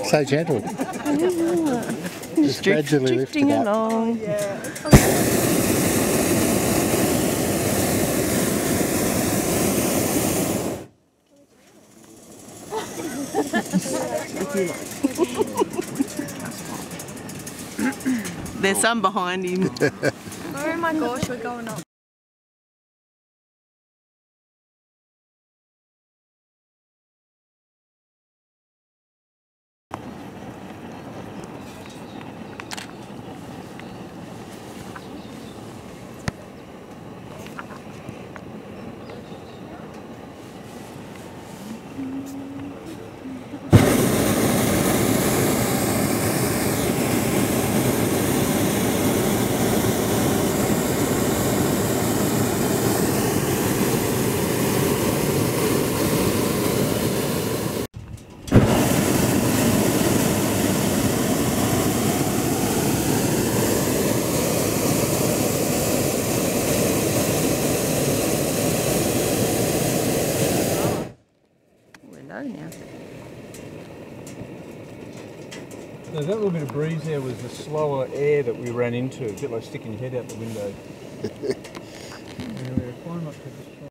So gentle. Just gradually lift it up. Along. There's some behind him. Oh my gosh, we're going up. Now. Now that little bit of breeze there was the slower air that we ran into, a bit like sticking your head out the window. Anyway, climb up to the top.